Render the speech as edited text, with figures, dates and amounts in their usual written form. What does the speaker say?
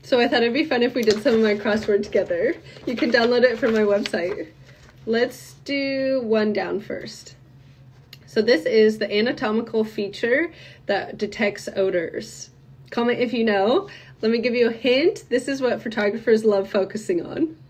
So I thought it'd be fun if we did some of my crossword together. You can download it from my website. Let's do one down first. So this is the anatomical feature that detects odors. Comment if you know. Let me give you a hint. This is what photographers love focusing on.